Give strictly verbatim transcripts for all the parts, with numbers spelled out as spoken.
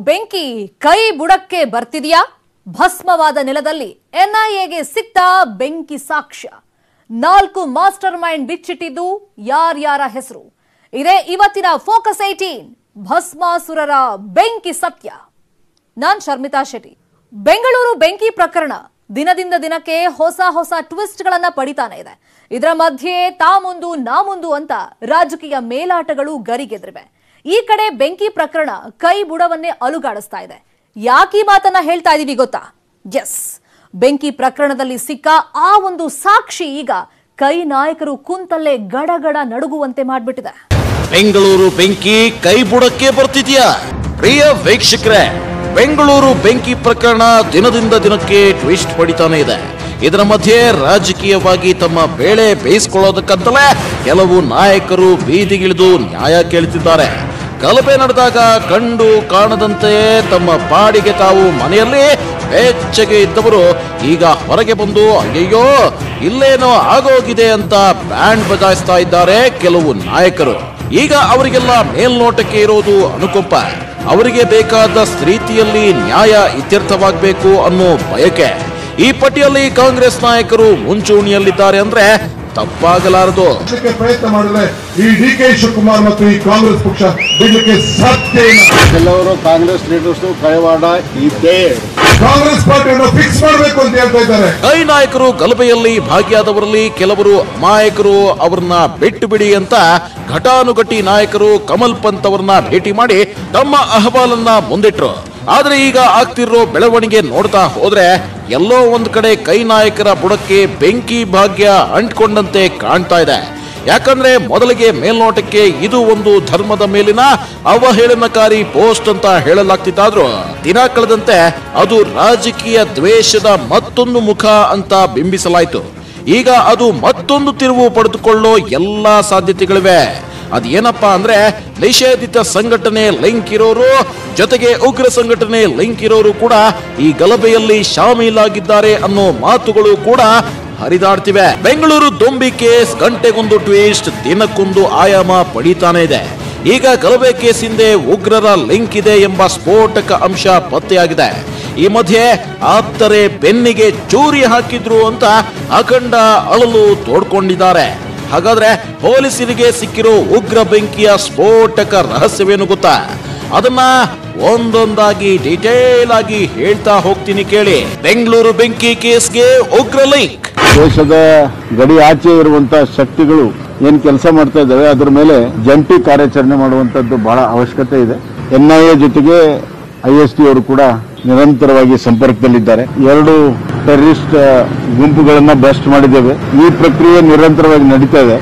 ಬೆಂಕಿ ಕೈ ಬುಡಕ್ಕೆ ಬರ್ತಿದೆಯಾ? ಭಸ್ಮವಾದ ನೆಲದಲ್ಲಿ ಎನ್ಐಎಗೆ ಸಿಕ್ತ ಬೆಂಕಿ ಸಾಕ್ಷ್ಯ. ನಾಲ್ಕು ಮಾಸ್ಟರ್ ಮೈಂಡ್ ಬಿಚ್ಚಿಟ್ಟಿದ್ದು ಯಾರ್ಯಾರ ಹೆಸರು? ಇದೇ ಇವತ್ತಿನ ಫೋಕಸ್ ಏಟೀನ್ ಭಸ್ಮಾಸುರರ ಬೆಂಕಿ ಸತ್ಯ. ನಾನ್ ಶರ್ಮಿತಾ ಶೆಟ್ಟಿ. ಬೆಂಗಳೂರು ಬೆಂಕಿ ಪ್ರಕರಣ ದಿನದಿಂದ ದಿನಕ್ಕೆ ಹೊಸ ಹೊಸ ಟ್ವಿಸ್ಟ್ ಗಳನ್ನ ಪಡಿತಾನೆ ಇದೆ. ಇದರ ಮಧ್ಯೆ ತಾ ಮುಂದು ನಾ ಮುಂದು ಅಂತ ರಾಜಕೀಯ ಮೇಲಾಟಗಳು ಗರಿಗೆದ್ರಿವೆ. ಈ ಕಡೆ ಬೆಂಕಿ ಪ್ರಕರಣ ಕೈ ಬುಡವನ್ನೇ ಅಲುಗಾಡಿಸ್ತಾ ಇದೆ. ಯಾಕೆ ಈ ಮಾತನ್ನ ಹೇಳ್ತಾ ಇದೀವಿ ಗೊತ್ತಾ? ಎಸ್, ಬೆಂಕಿ ಪ್ರಕರಣದಲ್ಲಿ ಸಿಕ್ಕ ಆ ಒಂದು ಸಾಕ್ಷಿ ಈಗ ಕೈ ನಾಯಕರು ಕುಂತಲ್ಲೇ ಗಡಗಡ ನಡುಗುವಂತೆ ಮಾಡ್ಬಿಟ್ಟಿದೆ. ಬೆಂಗಳೂರು ಬೆಂಕಿ ಕೈ ಬುಡಕ್ಕೆ ಬರ್ತಿದ್ಯಾ? ಪ್ರಿಯ ವೀಕ್ಷಕರೇ, ಬೆಂಗಳೂರು ಬೆಂಕಿ ಪ್ರಕರಣ ದಿನದಿಂದ ದಿನಕ್ಕೆ ಟ್ವಿಸ್ಟ್ ಪಡಿತಾನೆ ಇದೆ. ಇದರ ಮಧ್ಯೆ ರಾಜಕೀಯವಾಗಿ ತಮ್ಮ ಬೇಳೆ ಬೇಯಿಸಿಕೊಳ್ಳೋದಕ್ಕಂತಲೇ ಕೆಲವು ನಾಯಕರು ಬೀದಿಗಿಳಿದು ನ್ಯಾಯ ಕೇಳುತ್ತಿದ್ದಾರೆ. ಗಲಭೆ ನಡೆದಾಗ ಕಂಡು ಕಾಣದಂತೆ ತಮ್ಮ ಪಾಡಿಗೆ ತಾವು ಮನೆಯಲ್ಲಿ ಬೆಚ್ಚಗೆ ಇದ್ದವರು ಈಗ ಹೊರಗೆ ಬಂದು ಅಯ್ಯಯ್ಯೋ ಇಲ್ಲೇನೋ ಆಗೋಗಿದೆ ಅಂತ ಬ್ಯಾಂಡ್ ಬಜಾಯಿಸ್ತಾ ಇದ್ದಾರೆ ಕೆಲವು ನಾಯಕರು. ಈಗ ಅವರಿಗೆಲ್ಲ ಮೇಲ್ನೋಟಕ್ಕೆ ಇರೋದು ಅನುಕಂಪ. ಅವರಿಗೆ ಬೇಕಾದ ರೀತಿಯಲ್ಲಿ ನ್ಯಾಯ ಇತ್ಯರ್ಥವಾಗಬೇಕು ಅನ್ನೋ ಬಯಕೆ. ಈ ಪಟ್ಟಿಯಲ್ಲಿ ಕಾಂಗ್ರೆಸ್ ನಾಯಕರು ಮುಂಚೂಣಿಯಲ್ಲಿದ್ದಾರೆ ಅಂದ್ರೆ ತಪ್ಪಾಗಲಾರದು. ಪ್ರಯತ್ನ ಮಾಡಿದ್ರೆ ಈ ಡಿ ಕೆ ಶಿವಕುಮಾರ್ ಮತ್ತು ಈ ಕಾಂಗ್ರೆಸ್ ಪಕ್ಷ ಬಿಡಲಿಕ್ಕೆ ಸಾಧ್ಯ ಇಲ್ಲ. ಕೆಲವರು ಕಾಂಗ್ರೆಸ್ ಲೀಡರ್ಸ್ ಕೈವಾಡ ಇದೆ, ಕಾಂಗ್ರೆಸ್ ಪಾರ್ಟಿಯನ್ನು ಫಿಕ್ಸ್ ಮಾಡಬೇಕು ಅಂತ ಹೇಳ್ತಾ ಇದ್ದಾರೆ. ಕೈ ನಾಯಕರು ಗಲಭೆಯಲ್ಲಿ ಭಾಗಿಯಾದವರಲ್ಲಿ ಕೆಲವರು ಅಮಾಯಕರು, ಅವ್ರನ್ನ ಬಿಟ್ಟು ಬಿಡಿ ಅಂತ ಘಟಾನುಘಟಿ ನಾಯಕರು ಕಮಲ್ ಪಂತ್ ಅವರನ್ನ ಭೇಟಿ ಮಾಡಿ ತಮ್ಮ ಅಹವಾಲನ್ನ ಮುಂದಿಟ್ರು. ಆದ್ರೆ ಈಗ ಆಗ್ತಿರೋ ಬೆಳವಣಿಗೆ ನೋಡ್ತಾ ಹೋದ್ರೆ ಎಲ್ಲೋ ಒಂದ್ ಕಡೆ ಕೈ ನಾಯಕರ ಬುಡಕ್ಕೆ ಬೆಂಕಿ ಭಾಗ್ಯ ಅಂಟ್ಕೊಂಡಂತೆ ಕಾಣ್ತಾ ಇದೆ. ಯಾಕಂದ್ರೆ ಮೊದಲಿಗೆ ಮೇಲ್ನೋಟಕ್ಕೆ ಇದು ಒಂದು ಧರ್ಮದ ಮೇಲಿನ ಅವಹೇಳನಕಾರಿ ಪೋಸ್ಟ್ ಅಂತ ಹೇಳಲಾಗ್ತಿತ್ತಾದ್ರೂ ದಿನ ಕಳೆದಂತೆ ಅದು ರಾಜಕೀಯ ದ್ವೇಷದ ಮತ್ತೊಂದು ಮುಖ ಅಂತ ಬಿಂಬಿಸಲಾಯಿತು. ಈಗ ಅದು ಮತ್ತೊಂದು ತಿರುವು ಪಡೆದುಕೊಳ್ಳೋ ಎಲ್ಲಾ ಸಾಧ್ಯತೆಗಳಿವೆ. ಅದೇನಪ್ಪಾ ಅಂದ್ರೆ ನಿಷೇಧಿತ ಸಂಘಟನೆ ಲಿಂಕ್ ಇರೋರು ಜೊತೆಗೆ ಉಗ್ರ ಸಂಘಟನೆ ಲಿಂಕ್ ಇರೋರು ಕೂಡ ಈ ಗಲಭೆಯಲ್ಲಿ ಶಾಮೀಲಾಗಿದ್ದಾರೆ ಅನ್ನೋ ಮಾತುಗಳು ಕೂಡ ಹರಿದಾಡ್ತಿವೆ. ಬೆಂಗಳೂರು ದೊಂಬಿ ಕೇಸ್ ಗಂಟೆಗೊಂದು ಟ್ವಿಸ್ಟ್, ದಿನಕ್ಕೊಂದು ಆಯಾಮ ಪಡೀತಾನೆ ಇದೆ. ಈಗ ಗಲಭೆ ಕೇಸ್ ಹಿಂದೆ ಉಗ್ರರ ಲಿಂಕ್ ಇದೆ ಎಂಬ ಸ್ಫೋಟಕ ಅಂಶ ಪತ್ತೆಯಾಗಿದೆ. ಈ ಮಧ್ಯೆ ಆಪ್ತರೆ ಬೆನ್ನಿಗೆ ಚೂರಿ ಹಾಕಿದ್ರು ಅಂತ ಅಖಂಡ ಅಳಲು ತೋಡ್ಕೊಂಡಿದ್ದಾರೆ. ಹಾಗಾದ್ರೆ ಪೊಲೀಸರಿಗೆ ಸಿಕ್ಕಿರೋ ಉಗ್ರ ಬೆಂಕಿಯ ಸ್ಫೋಟಕ ರಹಸ್ಯವೇನು ಗೊತ್ತಾ? ಅದನ್ನ ಒಂದೊಂದಾಗಿ ಡೀಟೇಲ್ ಆಗಿ ಹೇಳ್ತಾ ಹೋಗ್ತೀನಿ ಕೇಳಿ. ಬೆಂಗಳೂರು ಬೆಂಕಿ ಕೇಸ್ಗೆ ಉಗ್ರ ಲಿಂಕ್. ದೇಶದ ಗಡಿ ಆಚೆ ಇರುವಂತಹ ಶಕ್ತಿಗಳು ಏನ್ ಕೆಲಸ ಮಾಡ್ತಾ ಇದ್ದಾವೆ ಅದರ ಮೇಲೆ ಜಂಟಿ ಕಾರ್ಯಾಚರಣೆ ಮಾಡುವಂತದ್ದು ಬಹಳ ಅವಶ್ಯಕತೆ ಇದೆ. ಎನ್ಐಎ ಜೊತೆಗೆ ಐಎಸ್ಟಿ ಅವರು ಕೂಡ ನಿರಂತರವಾಗಿ ಸಂಪರ್ಕದಲ್ಲಿದ್ದಾರೆ. ಎರಡು ಟೆರರಿಸ್ಟ್ ಗುಂಪುಗಳನ್ನ ಬಸ್ಟ್ ಮಾಡಿದ್ದೇವೆ. ಈ ಪ್ರಕ್ರಿಯೆ ನಿರಂತರವಾಗಿ ನಡೀತಾ ಇದೆ.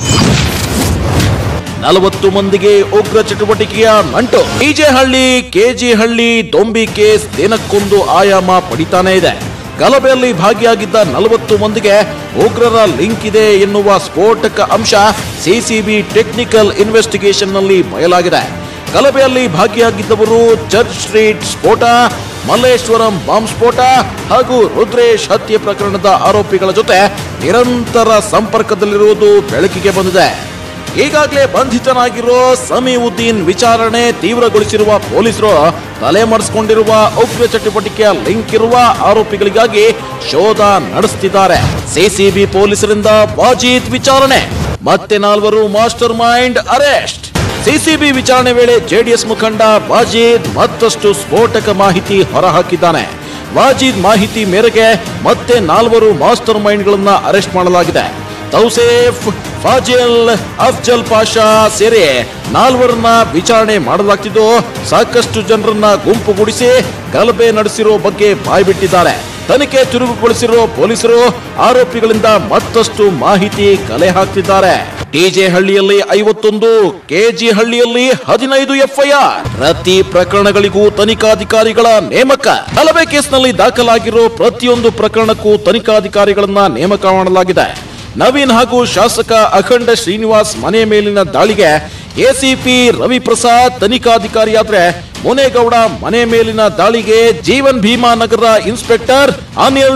ನಲವತ್ತು ಮಂದಿಗೆ ಉಗ್ರ ಚಟುವಟಿಕೆಯ ನಂಟು. ಡಿಜೆಹಳ್ಳಿ, ಕೆಜಿಹಳ್ಳಿ ದೊಂಬಿ ಕೇಸ್ ದಿನಕ್ಕೊಂದು ಆಯಾಮ ಪಡಿತಾನೆ ಇದೆ. ಗಲಭೆಯಲ್ಲಿ ಭಾಗಿಯಾಗಿದ್ದ ನಲವತ್ತು ಮಂದಿಗೆ ಉಗ್ರರ ಲಿಂಕ್ ಇದೆ ಎನ್ನುವ ಸ್ಫೋಟಕ ಅಂಶ ಸಿಸಿಬಿ ಟೆಕ್ನಿಕಲ್ ಇನ್ವೆಸ್ಟಿಗೇಷನ್ ನಲ್ಲಿ ಬಯಲಾಗಿದೆ. ಗಲಭೆಯಲ್ಲಿ ಭಾಗಿಯಾಗಿದ್ದವರು ಚರ್ಚ್ ಸ್ಟ್ರೀಟ್ ಸ್ಫೋಟ, ಮಲ್ಲೇಶ್ವರಂ ಬಾಂಬ್ ಸ್ಫೋಟ ಹಾಗೂ ರುದ್ರೇಶ್ ಹತ್ಯೆ ಪ್ರಕರಣದ ಆರೋಪಿಗಳ ಜೊತೆ ನಿರಂತರ ಸಂಪರ್ಕದಲ್ಲಿರುವುದು ಬೆಳಕಿಗೆ ಬಂದಿದೆ. ಈಗಾಗಲೇ ಬಂಧಿತನಾಗಿರೋ ಸಮೀವುದ್ದೀನ್ ವಿಚಾರಣೆ ತೀವ್ರಗೊಳಿಸಿರುವ ಪೊಲೀಸರು ತಲೆಮರೆಸಿಕೊಂಡಿರುವ ಉಗ್ರ ಚಟುವಟಿಕೆಯ ಲಿಂಕ್ ಇರುವ ಆರೋಪಿಗಳಿಗಾಗಿ ಶೋಧ ನಡೆಸುತ್ತಿದ್ದಾರೆ. ಸಿಸಿಬಿ ಪೊಲೀಸರಿಂದ ವಾಜೀದ್ ವಿಚಾರಣೆ, ಮತ್ತೆ ನಾಲ್ವರು ಮಾಸ್ಟರ್ ಮೈಂಡ್ ಅರೆಸ್ಟ್. ಸಿಸಿಬಿ ವಿಚಾರಣೆ ವೇಳೆ ಜೆಡಿಎಸ್ ಮುಖಂಡ ವಾಜೀದ್ ಮತ್ತಷ್ಟು ಸ್ಫೋಟಕ ಮಾಹಿತಿ ಹೊರಹಾಕಿದ್ದಾನೆ. ವಾಜೀದ್ ಮಾಹಿತಿ ಮೇರೆಗೆ ಮತ್ತೆ ನಾಲ್ವರು ಮಾಸ್ಟರ್ ಮೈಂಡ್ಗಳನ್ನ ಅರೆಸ್ಟ್ ಮಾಡಲಾಗಿದೆ. ತೌಸೇಫ್, ಫಾಜಿಲ್, ಅಫ್ಜಲ್ ಪಾಷಾ ಸೇರಿ ನಾಲ್ವರನ್ನ ವಿಚಾರಣೆ ಮಾಡಲಾಗ್ತಿದ್ದು ಸಾಕಷ್ಟು ಜನರನ್ನ ಗುಂಪುಗೂಡಿಸಿ ಗಲಭೆ ನಡೆಸಿರೋ ಬಗ್ಗೆ ಬಾಯ್ಬಿಟ್ಟಿದ್ದಾರೆ. ತನಿಖೆ ತಿರುಗುಗೊಳಿಸಿರೋ ಪೊಲೀಸರು ಆರೋಪಿಗಳಿಂದ ಮತ್ತಷ್ಟು ಮಾಹಿತಿ ಕಲೆ ಹಾಕ್ತಿದ್ದಾರೆ. ಟಿಜೆ ಹಳ್ಳಿಯಲ್ಲಿ ಐವತ್ತೊಂದು, ಕೆಜಿ ಹಳ್ಳಿಯಲ್ಲಿ ಹದಿನೈದು ಎಫ್ಐಆರ್. ಪ್ರತಿ ಪ್ರಕರಣಗಳಿಗೂ ತನಿಖಾಧಿಕಾರಿಗಳ ನೇಮಕ. ಗಲಭೆ ಕೇಸ್ನಲ್ಲಿ ದಾಖಲಾಗಿರೋ ಪ್ರತಿಯೊಂದು ಪ್ರಕರಣಕ್ಕೂ ತನಿಖಾಧಿಕಾರಿಗಳನ್ನ ನೇಮಕ ಮಾಡಲಾಗಿದೆ. ನವೀನ್ ಹಾಗೂ ಶಾಸಕ ಅಖಂಡ ಶ್ರೀನಿವಾಸ್ ಮನೆ ಮೇಲಿನ ದಾಳಿಗೆ ಎಸಿಪಿ ರವಿ ಪ್ರಸಾದ್ ತನಿಖಾಧಿಕಾರಿಯಾದ್ರೆ, ಮುನೇಗೌಡ ಮನೆ ಮೇಲಿನ ದಾಳಿಗೆ ಜೀವನ್ ಭೀಮಾ ನಗರ ಇನ್ಸ್ಪೆಕ್ಟರ್ ಅನಿಲ್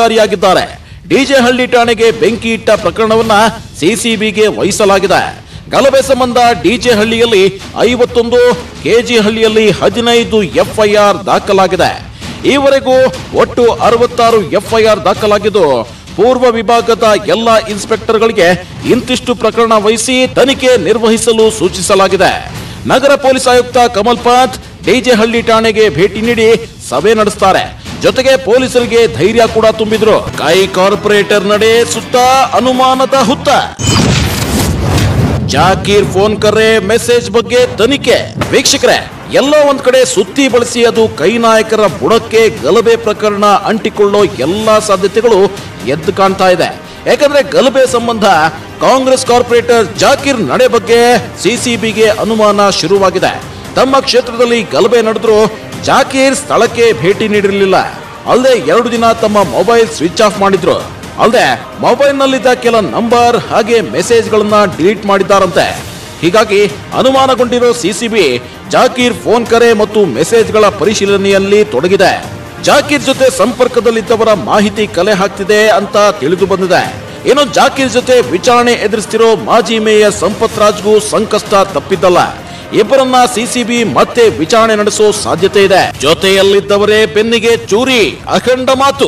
ತನಿಖಾಧಿಕಾರಿಯಾಗಿದ್ದಾರೆ. ಡಿಜೆಹಳ್ಳಿ ಠಾಣೆಗೆ ಬೆಂಕಿ ಇಟ್ಟ ಪ್ರಕರಣವನ್ನ ಸಿಸಿಬಿಗೆ ವಹಿಸಲಾಗಿದೆ. ಗಲಭೆ ಸಂಬಂಧ ಡಿಜೆ ಹಳ್ಳಿಯಲ್ಲಿ ಐವತ್ತೊಂದು, ಕೆಜಿ ಹಳ್ಳಿಯಲ್ಲಿ ಹದಿನೈದು ಎಫ್ಐಆರ್ ದಾಖಲಾಗಿದೆ. ಈವರೆಗೂ ಒಟ್ಟು ಅರವತ್ತಾರು ಎಫ್ಐಆರ್ ದಾಖಲಾಗಿದ್ದು ಪೂರ್ವ ವಿಭಾಗದ ಎಲ್ಲಾ ಇನ್ಸ್ಪೆಕ್ಟರ್ಗಳಿಗೆ ಇಂತಿಷ್ಟು ಪ್ರಕರಣ ವಹಿಸಿ ತನಿಖೆ ನಿರ್ವಹಿಸಲು ಸೂಚಿಸಲಾಗಿದೆ. ನಗರ ಪೊಲೀಸ್ ಆಯುಕ್ತ ಕಮಲ್ ಪಂತ್ ಡಿಜೆ ಹಳ್ಳಿ ಠಾಣೆಗೆ ಭೇಟಿ ನೀಡಿ ಸಭೆ ನಡೆಸುತ್ತಾರೆ. ಜೊತೆಗೆ ಪೊಲೀಸರಿಗೆ ಧೈರ್ಯ ಕೂಡ ತುಂಬಿದ್ರು. ಕೈ ಕಾರ್ಪೊರೇಟರ್ ನಡೆ ಸುತ್ತ ಅನುಮಾನದ ಹುತ್ತ. ಜಾಕೀರ್ ಫೋನ್ ಕರೆ ಮೆಸೇಜ್ ಬಗ್ಗೆ ತನಿಖೆ. ವೀಕ್ಷಕರೇ, ಎಲ್ಲೋ ಒಂದ್ ಕಡೆ ಸುತ್ತಿ ಬಳಸಿ ಅದು ಕೈ ನಾಯಕರ ಬುಡಕ್ಕೆ ಗಲಭೆ ಪ್ರಕರಣ ಅಂಟಿಕೊಳ್ಳೋ ಎಲ್ಲಾ ಸಾಧ್ಯತೆಗಳು ಎದ್ದು ಕಾಣ್ತಾ ಇದೆ. ಯಾಕಂದ್ರೆ ಗಲಭೆ ಸಂಬಂಧ ಕಾಂಗ್ರೆಸ್ ಕಾರ್ಪೊರೇಟರ್ ಜಾಕೀರ್ ನಡೆ ಬಗ್ಗೆ ಸಿಸಿಬಿಗೆ ಅನುಮಾನ ಶುರುವಾಗಿದೆ. ತಮ್ಮ ಕ್ಷೇತ್ರದಲ್ಲಿ ಗಲಭೆ ನಡೆದ್ರು ಜಾಕೀರ್ ಸ್ಥಳಕ್ಕೆ ಭೇಟಿ ನೀಡಿರಲಿಲ್ಲ. ಅಲ್ಲದೆ ಎರಡು ದಿನ ತಮ್ಮ ಮೊಬೈಲ್ ಸ್ವಿಚ್ ಆಫ್ ಮಾಡಿದ್ರು. ಅಲ್ಲದೆ ಮೊಬೈಲ್ ನಲ್ಲಿದ್ದ ಕೆಲ ನಂಬರ್ ಹಾಗೆ ಮೆಸೇಜ್ ಗಳನ್ನ ಡಿಲೀಟ್ ಮಾಡಿದ್ದಾರಂತೆ. ಹೀಗಾಗಿ ಅನುಮಾನಗೊಂಡಿರೋ ಸಿಸಿಬಿ ಜಾಕೀರ್ ಫೋನ್ ಕರೆ ಮತ್ತು ಮೆಸೇಜ್ಗಳ ಪರಿಶೀಲನೆಯಲ್ಲಿ ತೊಡಗಿದೆ. ಜಾಕೀರ್ ಜೊತೆ ಸಂಪರ್ಕದಲ್ಲಿದ್ದವರ ಮಾಹಿತಿ ಕಲೆ ಹಾಕ್ತಿದೆ ಅಂತ ತಿಳಿದು ಬಂದಿದೆ. ಇನ್ನು ಜಾಕೀರ್ ಜೊತೆ ವಿಚಾರಣೆ ಎದುರಿಸ್ತಿರೋ ಮಾಜಿ ಮೇಯರ್ ಸಂಪತ್ ರಾಜ್ಗೂ ಸಂಕಷ್ಟ ತಪ್ಪಿದ್ದಲ್ಲ. ಇಬ್ಬರನ್ನ ಸಿಸಿಬಿ ಮತ್ತೆ ವಿಚಾರಣೆ ನಡೆಸೋ ಸಾಧ್ಯತೆ ಇದೆ. ಜೊತೆಯಲ್ಲಿದ್ದವರೇ ಬೆನ್ನಿಗೆ ಚೂರಿ, ಅಖಂಡ ಮಾತು.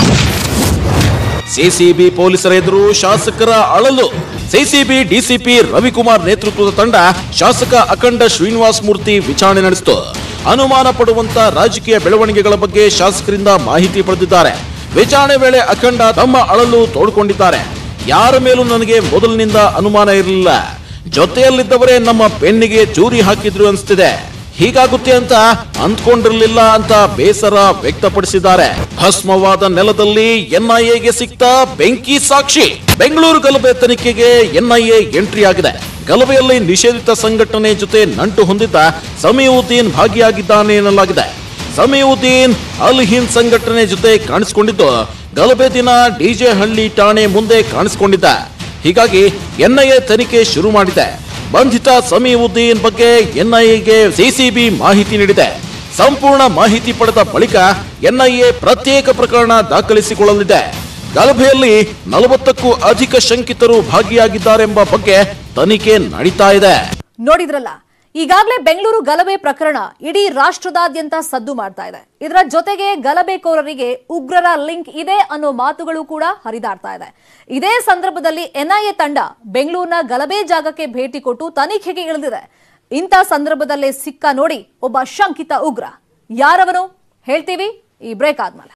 ಸಿಸಿಬಿ ಪೊಲೀಸರ ಎದುರು ಶಾಸಕರ ಅಳಲು. ಸಿಸಿಬಿ ಡಿಸಿಪಿ ರವಿಕುಮಾರ್ ನೇತೃತ್ವದ ತಂಡ ಶಾಸಕ ಅಖಂಡ ಶ್ರೀನಿವಾಸ ಮೂರ್ತಿ ವಿಚಾರಣೆ ನಡೆಸಿತು. ಅನುಮಾನ ಪಡುವಂತ ರಾಜಕೀಯ ಬೆಳವಣಿಗೆಗಳ ಬಗ್ಗೆ ಶಾಸಕರಿಂದ ಮಾಹಿತಿ ಪಡೆದಿದ್ದಾರೆ. ವಿಚಾರಣೆ ವೇಳೆ ಅಖಂಡ ತಮ್ಮ ಅಳಲು ತೋಡ್ಕೊಂಡಿದ್ದಾರೆ. ಯಾರ ಮೇಲೂ ನನಗೆ ಮೊದಲಿನಿಂದ ಅನುಮಾನ ಇರಲಿಲ್ಲ, ಜೊತೆಯಲ್ಲಿದ್ದವರೇ ನಮ್ಮ ಬೆನ್ನಿಗೆ ಚೂರಿ ಹಾಕಿದ್ರು ಅನಿಸ್ತಿದೆ, ಹೀಗಾಗುತ್ತೆ ಅಂತ ಅಂದ್ಕೊಂಡಿರಲಿಲ್ಲ ಅಂತ ಬೇಸರ ವ್ಯಕ್ತಪಡಿಸಿದ್ದಾರೆ. ಭಸ್ಮವಾದ ನೆಲದಲ್ಲಿ ಎನ್ಐಎಗೆ ಸಿಕ್ತ ಬೆಂಕಿ ಸಾಕ್ಷಿ. ಬೆಂಗಳೂರು ಗಲಭೆ ತನಿಖೆಗೆ ಎನ್ಐಎ ಎಂಟ್ರಿ ಆಗಿದೆ. ಗಲಭೆಯಲ್ಲಿ ನಿಷೇಧಿತ ಸಂಘಟನೆ ಜೊತೆ ನಂಟು ಹೊಂದಿದ್ದ ಸಮೀವುದ್ದೀನ್ ಭಾಗಿಯಾಗಿದ್ದಾನೆ ಎನ್ನಲಾಗಿದೆ. ಸಮೀವುದ್ದೀನ್ ಅಲ್ ಹಿಂದ್ ಸಂಘಟನೆ ಜೊತೆ ಕಾಣಿಸಿಕೊಂಡಿದ್ದು ಗಲಭೆ ದಿನ ಡಿಜೆ ಹಳ್ಳಿ ಠಾಣೆ ಮುಂದೆ ಕಾಣಿಸಿಕೊಂಡಿದ್ದ. ಹೀಗಾಗಿ ಎನ್ಐಎ ತನಿಖೆ ಶುರು ಮಾಡಿದೆ. ಬಂಧಿತ ಸಮೀವುದ್ದೀನ್ ಬಗ್ಗೆ ಎನ್ಐಎಗೆ ಸಿಸಿಬಿ ಮಾಹಿತಿ ನೀಡಿದೆ. ಸಂಪೂರ್ಣ ಮಾಹಿತಿ ಪಡೆದ ಬಳಿಕ ಎನ್ಐಎ ಪ್ರತ್ಯೇಕ ಪ್ರಕರಣ ದಾಖಲಿಸಿಕೊಳ್ಳಲಿದೆ. ಗಲಭೆಯಲ್ಲಿ ನಲವತ್ತಕ್ಕೂ ಅಧಿಕ ಶಂಕಿತರು ಭಾಗಿಯಾಗಿದ್ದಾರೆಂಬ ಬಗ್ಗೆ ತನಿಖೆ ನಡೀತಾ ಇದೆ. ನೋಡಿದ್ರಲ್ಲ, ಈಗಾಗಲೇ ಬೆಂಗಳೂರು ಗಲಭೆ ಪ್ರಕರಣ ಇಡೀ ರಾಷ್ಟ್ರದಾದ್ಯಂತ ಸದ್ದು ಮಾಡ್ತಾ ಇದೆ. ಇದರ ಜೊತೆಗೆ ಗಲಭೆಕೋರರಿಗೆ ಉಗ್ರರ ಲಿಂಕ್ ಇದೆ ಅನ್ನೋ ಮಾತುಗಳು ಕೂಡ ಹರಿದಾಡ್ತಾ ಇದೆ. ಇದೇ ಸಂದರ್ಭದಲ್ಲಿ ಎನ್ಐಎ ತಂಡ ಬೆಂಗಳೂರಿನ ಗಲಭೆ ಜಾಗಕ್ಕೆ ಭೇಟಿ ಕೊಟ್ಟು ತನಿಖೆಗೆ ಇಳಿದಿದೆ. ಇಂಥ ಸಂದರ್ಭದಲ್ಲೇ ಸಿಕ್ಕ ನೋಡಿ ಒಬ್ಬ ಶಂಕಿತ ಉಗ್ರ. ಯಾರವನು ಹೇಳ್ತೀವಿ ಈ ಬ್ರೇಕ್ ಆದ್ಮೇಲೆ.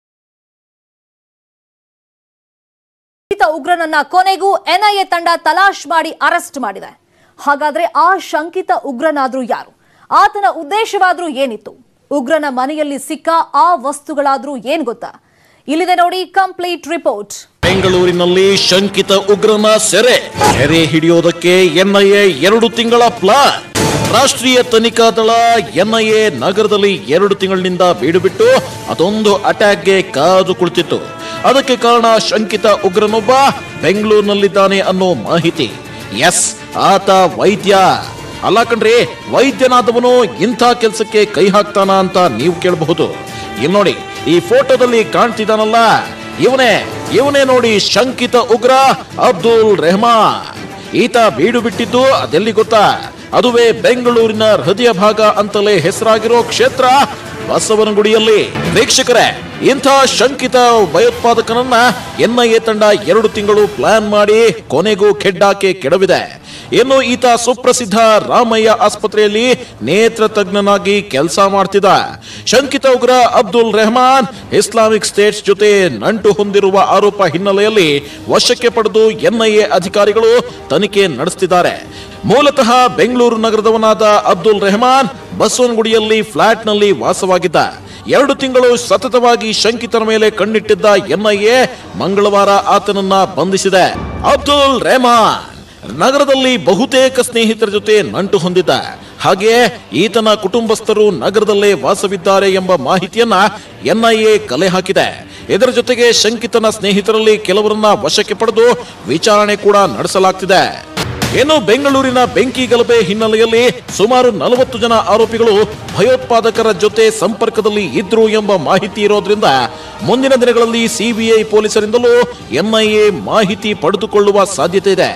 ಉಗ್ರನನ್ನ ಕೊನೆಗೂ ಎನ್ಐಎ ತಂಡ ತಲಾಶ್ ಮಾಡಿ ಅರೆಸ್ಟ್ ಮಾಡಿದೆ. ಹಾಗಾದ್ರೆ ಆ ಶಂಕಿತ ಉಗ್ರನಾದ್ರೂ ಯಾರು? ಆತನ ಉದ್ದೇಶವಾದ್ರೂ ಏನಿತ್ತು? ಉಗ್ರನ ಮನೆಯಲ್ಲಿ ಸಿಕ್ಕ ಆ ವಸ್ತುಗಳಾದ್ರೂ ಏನ್ ಗೊತ್ತಾ? ಇಲ್ಲಿದೆ ನೋಡಿ ಕಂಪ್ಲೀಟ್ ರಿಪೋರ್ಟ್. ಬೆಂಗಳೂರಿನಲ್ಲಿ ಶಂಕಿತ ಉಗ್ರನ ಸೆರೆ ಸೆರೆ ಹಿಡಿಯೋದಕ್ಕೆ ಎನ್ಐಎ ಎರಡು ತಿಂಗಳ ಪ್ಲಾನ್. ರಾಷ್ಟ್ರೀಯ ತನಿಖಾ ದಳ ಎನ್ಐಎ ನಗರದಲ್ಲಿ ಎರಡು ತಿಂಗಳಿನಿಂದ ಬೀಡು ಬಿಟ್ಟು ಅದೊಂದು ಅಟ್ಯಾಕ್ಗೆ ಕಾದು ಕುಳಿತಿತ್ತು. ಅದಕ್ಕೆ ಕಾರಣ ಶಂಕಿತ ಉಗ್ರನೊಬ್ಬ ಬೆಂಗಳೂರಿನಲ್ಲಿದ್ದಾನೆ ಅನ್ನೋ ಮಾಹಿತಿ. ಎಸ್, ಆತ ವೈದ್ಯ ಅಲ್ಲ ಕಣ್ರಿ. ವೈದ್ಯನಾದವನು ಇಂಥ ಕೆಲಸಕ್ಕೆ ಕೈ ಹಾಕ್ತಾನ ಅಂತ ನೀವು ಕೇಳಬಹುದು. ಇಲ್ಲಿ ನೋಡಿ, ಈ ಫೋಟೋದಲ್ಲಿ ಕಾಣ್ತಿದ್ದಾನಲ್ಲ, ಇವನೇ ಇವನೇ ನೋಡಿ ಶಂಕಿತ ಉಗ್ರ ಅಬ್ದುಲ್ ರೆಹಮಾನ್. ಈತ ಬೀಡು ಬಿಟ್ಟಿದ್ದು ಅದೆಲ್ಲಿ ಗೊತ್ತಾ? ಅದುವೇ ಬೆಂಗಳೂರಿನ ಹೃದಯ ಭಾಗ ಅಂತಲೇ ಹೆಸರಾಗಿರೋ ಕ್ಷೇತ್ರ ಬಸವನಗುಡಿಯಲ್ಲಿ. ವೀಕ್ಷಕರೇ, ಇಂಥ ಶಂಕಿತ ಭಯೋತ್ಪಾದಕನನ್ನ ಎನ್ಐಎ ತಂಡ ಎರಡು ತಿಂಗಳು ಪ್ಲಾನ್ ಮಾಡಿ ಕೊನೆಗೂ ಕೆಡ್ಡಾಕೆ ಕೆಡವಿದೆ. ಇನ್ನು ಈತ ಸುಪ್ರಸಿದ್ಧ ರಾಮಯ್ಯ ಆಸ್ಪತ್ರೆಯಲ್ಲಿ ನೇತ್ರ ತಜ್ಞನಾಗಿ ಕೆಲಸ ಮಾಡ್ತಿದ್ದ. ಶಂಕಿತ ಉಗ್ರ ಅಬ್ದುಲ್ ರೆಹಮಾನ್ ಇಸ್ಲಾಮಿಕ್ ಸ್ಟೇಟ್ಸ್ ಜೊತೆ ನಂಟು ಹೊಂದಿರುವ ಆರೋಪ ಹಿನ್ನೆಲೆಯಲ್ಲಿ ವಶಕ್ಕೆ ಪಡೆದು ಎನ್ಐಎ ಅಧಿಕಾರಿಗಳು ತನಿಖೆ ನಡೆಸುತ್ತಿದ್ದಾರೆ. ಮೂಲತಃ ಬೆಂಗಳೂರು ನಗರದವನಾದ ಅಬ್ದುಲ್ ರೆಹಮಾನ್ ಬಸವನಗುಡಿಯಲ್ಲಿ ಫ್ಲಾಟ್ನಲ್ಲಿ ವಾಸವಾಗಿದ್ದ. ಎರಡು ತಿಂಗಳು ಸತತವಾಗಿ ಶಂಕಿತರ ಮೇಲೆ ಕಣ್ಣಿಟ್ಟಿದ್ದ ಎನ್ಐಎ ಮಂಗಳವಾರ ಆತನನ್ನ ಬಂಧಿಸಿದೆ. ಅಬ್ದುಲ್ ರೆಹಮಾನ್ ನಗರದಲ್ಲಿ ಬಹುತೇಕ ಸ್ನೇಹಿತರ ಜೊತೆ ನಂಟು ಹೊಂದಿದ್ದ. ಹಾಗೆಯೇ ಈತನ ಕುಟುಂಬಸ್ಥರು ನಗರದಲ್ಲೇ ವಾಸವಿದ್ದಾರೆ ಎಂಬ ಮಾಹಿತಿಯನ್ನ ಎನ್ಐಎ ಕಲೆ ಹಾಕಿದೆ. ಇದರ ಜೊತೆಗೆ ಶಂಕಿತನ ಸ್ನೇಹಿತರಲ್ಲಿ ಕೆಲವರನ್ನ ವಶಕ್ಕೆ ಪಡೆದು ವಿಚಾರಣೆ ಕೂಡ ನಡೆಸಲಾಗ್ತಿದೆ. ಇನ್ನು ಬೆಂಗಳೂರಿನ ಬೆಂಕಿ ಗಲಭೆ ಹಿನ್ನೆಲೆಯಲ್ಲಿ ಸುಮಾರು ನಲವತ್ತು ಜನ ಆರೋಪಿಗಳು ಭಯೋತ್ಪಾದಕರ ಜೊತೆ ಸಂಪರ್ಕದಲ್ಲಿ ಇದ್ರು ಎಂಬ ಮಾಹಿತಿ ಇರೋದ್ರಿಂದ ಮುಂದಿನ ದಿನಗಳಲ್ಲಿ ಸಿಬಿಐ ಪೊಲೀಸರಿಂದಲೂ ಎನ್ಐಎ ಮಾಹಿತಿ ಪಡೆದುಕೊಳ್ಳುವ ಸಾಧ್ಯತೆ ಇದೆ.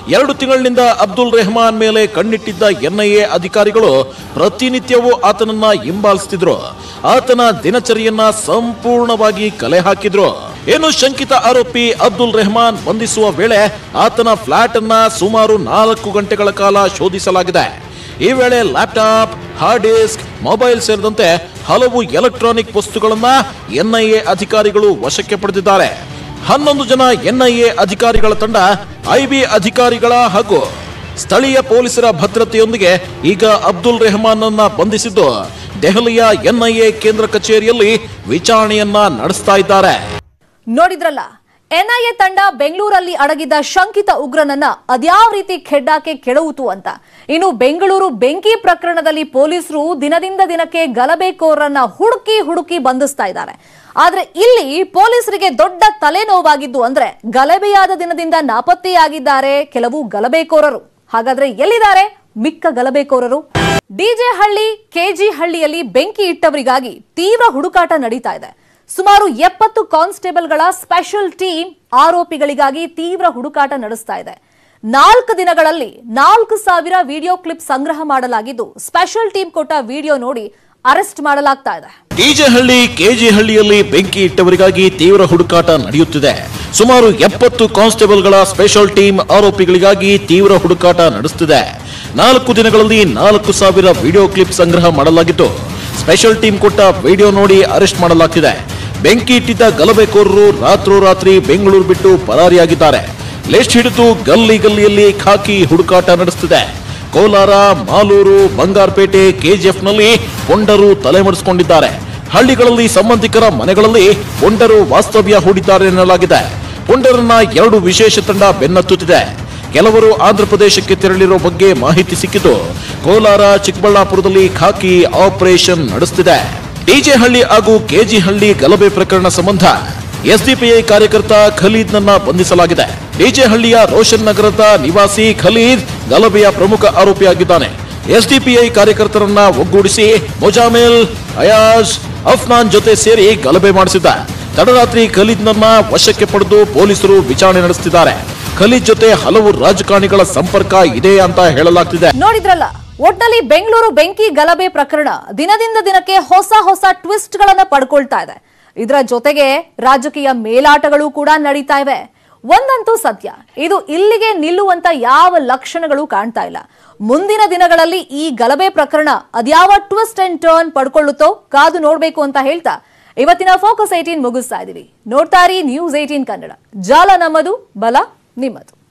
ಎರಡು ತಿಂಗಳಿನಿಂದ ಅಬ್ದುಲ್ ರೆಹಮಾನ್ ಮೇಲೆ ಕಣ್ಣಿಟ್ಟಿದ್ದ ಎನ್ಐಎ ಅಧಿಕಾರಿಗಳು ಪ್ರತಿನಿತ್ಯವೂ ಆತನನ್ನ ಹಿಂಬಾಲಿಸುತ್ತಿದ್ರು. ಆತನ ದಿನಚರಿಯನ್ನ ಸಂಪೂರ್ಣವಾಗಿ ಕಲೆ ಹಾಕಿದ್ರು. ಏನು ಶಂಕಿತ ಆರೋಪಿ ಅಬ್ದುಲ್ ರೆಹಮಾನ್ ಬಂಧಿಸುವ ವೇಳೆ ಆತನ ಫ್ಲಾಟ್ ಅನ್ನ ಸುಮಾರು ನಾಲ್ಕು ಗಂಟೆಗಳ ಕಾಲ ಶೋಧಿಸಲಾಗಿದೆ. ಈ ವೇಳೆ ಲ್ಯಾಪ್ಟಾಪ್, ಹಾರ್ಡ್ ಡಿಸ್ಕ್, ಮೊಬೈಲ್ ಸೇರಿದಂತೆ ಹಲವು ಎಲೆಕ್ಟ್ರಾನಿಕ್ ವಸ್ತುಗಳನ್ನ ಎನ್ಐಎ ಅಧಿಕಾರಿಗಳು ವಶಕ್ಕೆ ಪಡೆದಿದ್ದಾರೆ. ಹನ್ನೊಂದು ಜನ ಎನ್ಐಎ ಅಧಿಕಾರಿಗಳ ತಂಡ ಐಬಿ ಅಧಿಕಾರಿಗಳ ಹಾಗೂ ಸ್ಥಳೀಯ ಪೊಲೀಸರ ಭದ್ರತೆಯೊಂದಿಗೆ ಈಗ ಅಬ್ದುಲ್ ರೆಹಮಾನ್ ಅನ್ನ ಬಂಧಿಸಿದ್ದು ದೆಹಲಿಯ ಎನ್ಐಎ ಕೇಂದ್ರ ಕಚೇರಿಯಲ್ಲಿ ವಿಚಾರಣೆಯನ್ನ ನಡೆಸ್ತಾ ಇದ್ದಾರೆ. ನೋಡಿದ್ರಲ್ಲ, ಎನ್ಐಎ ತಂಡ ಬೆಂಗಳೂರಲ್ಲಿ ಅಡಗಿದ್ದ ಶಂಕಿತ ಉಗ್ರನನ್ನ ಅದ್ಯಾವ ರೀತಿ ಖೆಡ್ಡಾಕೆ ಕೆಡವುತು ಅಂತ. ಇನ್ನು ಬೆಂಗಳೂರು ಬೆಂಕಿ ಪ್ರಕರಣದಲ್ಲಿ ಪೊಲೀಸರು ದಿನದಿಂದ ದಿನಕ್ಕೆ ಗಲಭೆಕೋರರನ್ನ ಹುಡುಕಿ ಹುಡುಕಿ ಬಂಧಿಸ್ತಾ ಇದ್ದಾರೆ. ಆದ್ರೆ ಇಲ್ಲಿ ಪೊಲೀಸರಿಗೆ ದೊಡ್ಡ ತಲೆನೋವಾಗಿದ್ದು ಅಂದ್ರೆ ಗಲಭೆಯಾದ ದಿನದಿಂದ ನಾಪತ್ತೆಯಾಗಿದ್ದಾರೆ ಕೆಲವು ಗಲಭೆಕೋರರು. ಹಾಗಾದ್ರೆ ಎಲ್ಲಿದ್ದಾರೆ ಮಿಕ್ಕ ಗಲಭೆಕೋರರು? ಡಿಜೆ ಹಳ್ಳಿ, ಕೆಜಿ ಹಳ್ಳಿಯಲ್ಲಿ ಬೆಂಕಿ ಇಟ್ಟವರಿಗಾಗಿ ತೀವ್ರ ಹುಡುಕಾಟ ನಡೀತಾ ಇದೆ. ಸುಮಾರು ಎಪ್ಪತ್ತು ಕಾನ್ಸ್ಟೇಬಲ್ಗಳ ಸ್ಪೆಷಲ್ ಟೀಮ್ ಆರೋಪಿಗಳಿಗಾಗಿ ತೀವ್ರ ಹುಡುಕಾಟ ನಡೆಸ್ತಾ ಇದೆ. ನಾಲ್ಕು ದಿನಗಳಲ್ಲಿ ನಾಲ್ಕು ಸಾವಿರ ವಿಡಿಯೋ ಕ್ಲಿಪ್ ಸಂಗ್ರಹ ಮಾಡಲಾಗಿದ್ದು ಸ್ಪೆಷಲ್ ಟೀಮ್ ಕೊಟ್ಟ ವಿಡಿಯೋ ನೋಡಿ ಅರೆಸ್ಟ್ ಮಾಡಲಾಗ್ತಾ ಇದೆ. ಡಿಜೆ ಹಳ್ಳಿ, ಕೆಜಿ ಹಳ್ಳಿಯಲ್ಲಿ ಬೆಂಕಿ ಇಟ್ಟವರಿಗಾಗಿ ತೀವ್ರ ಹುಡುಕಾಟ ನಡೆಯುತ್ತಿದೆ. ಸುಮಾರು ಎಪ್ಪತ್ತು ಕಾನ್ಸ್ಟೇಬಲ್ಗಳ ಸ್ಪೆಷಲ್ ಟೀಮ್ ಆರೋಪಿಗಳಿಗಾಗಿ ತೀವ್ರ ಹುಡುಕಾಟ ನಡೆಸುತ್ತಿದೆ. ನಾಲ್ಕು ದಿನಗಳಲ್ಲಿ ನಾಲ್ಕು ಸಾವಿರ ವಿಡಿಯೋ ಕ್ಲಿಪ್ ಸಂಗ್ರಹ ಮಾಡಲಾಗಿದ್ದು ಸ್ಪೆಷಲ್ ಟೀಮ್ ಕೊಟ್ಟ ವಿಡಿಯೋ ನೋಡಿ ಅರೆಸ್ಟ್ ಮಾಡಲಾಗ್ತಿದೆ. ಬೆಂಕಿ ಇಟ್ಟಿದ್ದ ಗಲಭೆಕೋರರು ರಾತ್ರೋರಾತ್ರಿ ಬೆಂಗಳೂರು ಬಿಟ್ಟು ಪರಾರಿಯಾಗಿದ್ದಾರೆ. ಲಿಸ್ಟ್ ಹಿಡಿದು ಗಲ್ಲಿ ಗಲ್ಲಿಯಲ್ಲಿ ಖಾಕಿ ಹುಡುಕಾಟ ನಡೆಸುತ್ತಿದೆ. ಕೋಲಾರ, ಮಾಲೂರು, ಬಂಗಾರಪೇಟೆ, ಕೆಜಿಎಫ್ನಲ್ಲಿ ಪೊಂಡರು ತಲೆಮರೆಸಿಕೊಂಡಿದ್ದಾರೆ. ಹಳ್ಳಿಗಳಲ್ಲಿ ಸಂಬಂಧಿಕರ ಮನೆಗಳಲ್ಲಿ ಪೊಂಡರು ವಾಸ್ತವ್ಯ ಹೂಡಿದ್ದಾರೆ ಎನ್ನಲಾಗಿದೆ. ಪೊಂಡರನ್ನ ಎರಡು ವಿಶೇಷ ತಂಡ ಬೆನ್ನತ್ತುತ್ತಿದೆ. ಕೆಲವರು ಆಂಧ್ರಪ್ರದೇಶಕ್ಕೆ ತೆರಳಿರೋ ಬಗ್ಗೆ ಮಾಹಿತಿ ಸಿಕ್ಕಿದ್ದು ಕೋಲಾರ, ಚಿಕ್ಕಬಳ್ಳಾಪುರದಲ್ಲಿ ಖಾಕಿ ಆಪರೇಷನ್ ನಡೆಸುತ್ತಿದೆ. ಡಿಜೆ ಹಳ್ಳಿ ಹಾಗೂ ಕೆಜಿ ಹಳ್ಳಿ ಗಲಭೆ ಪ್ರಕರಣ ಸಂಬಂಧ ಎಸ್ಡಿಪಿಐ ಕಾರ್ಯಕರ್ತ ಖಲೀದ್ ನನ್ನ ಬಂಧಿಸಲಾಗಿದೆ. ಡಿಜೆ ಹಳ್ಳಿಯ ರೋಷನ್ ನಗರದ ನಿವಾಸಿ ಖಲೀದ್ ಗಲಭೆಯ ಪ್ರಮುಖ ಆರೋಪಿಯಾಗಿದ್ದಾನೆ. ಎಸ್ಡಿಪಿಐ ಕಾರ್ಯಕರ್ತರನ್ನ ಒಗ್ಗೂಡಿಸಿ ಮೊಜಾಮಿಲ್, ಅಯಾಜ್, ಅಫ್ನಾನ್ ಜೊತೆ ಸೇರಿ ಗಲಭೆ ಮಾಡಿಸಿದ್ದ. ತಡರಾತ್ರಿ ಖಲೀದ್ ನನ್ನ ವಶಕ್ಕೆ ಪಡೆದು ಪೊಲೀಸರು ವಿಚಾರಣೆ ನಡೆಸುತ್ತಿದ್ದಾರೆ. ಖಲೀದ್ ಜೊತೆ ಹಲವು ರಾಜಕಾರಣಿಗಳ ಸಂಪರ್ಕ ಇದೆ ಅಂತ ಹೇಳಲಾಗ್ತಿದೆ. ನೋಡಿದ್ರಲ್ಲ, ಒಟ್ನಲ್ಲಿ ಬೆಂಗಳೂರು ಬೆಂಕಿ ಗಲಭೆ ಪ್ರಕರಣ ದಿನದಿಂದ ದಿನಕ್ಕೆ ಹೊಸ ಹೊಸ ಟ್ವಿಸ್ಟ್ ಗಳನ್ನ ಪಡ್ಕೊಳ್ತಾ ಇದೆ. ಇದರ ಜೊತೆಗೆ ರಾಜಕೀಯ ಮೇಲಾಟಗಳು ಕೂಡ ನಡೀತಾ ಇವೆ. ಒಂದಂತೂ ಸತ್ಯ, ಇದು ಇಲ್ಲಿಗೆ ನಿಲ್ಲುವಂತ ಯಾವ ಲಕ್ಷಣಗಳು ಕಾಣ್ತಾ ಇಲ್ಲ. ಮುಂದಿನ ದಿನಗಳಲ್ಲಿ ಈ ಗಲಭೆ ಪ್ರಕರಣ ಅದ್ಯಾವ ಟ್ವಿಸ್ಟ್ ಅಂಡ್ ಟರ್ನ್ ಪಡ್ಕೊಳ್ಳುತ್ತೋ ಕಾದು ನೋಡ್ಬೇಕು ಅಂತ ಹೇಳ್ತಾ ಇವತ್ತಿನ ಫೋಕಸ್ ಏಟೀನ್ ಮುಗಿಸ್ತಾ ಇದೀವಿ. ನೋಡ್ತಾ ಇರಿ ನ್ಯೂಸ್ ಏಟೀನ್ ಕನ್ನಡ. ಜಾಲ ನಮ್ಮದು, ಬಲ ನಿಮ್ಮದು.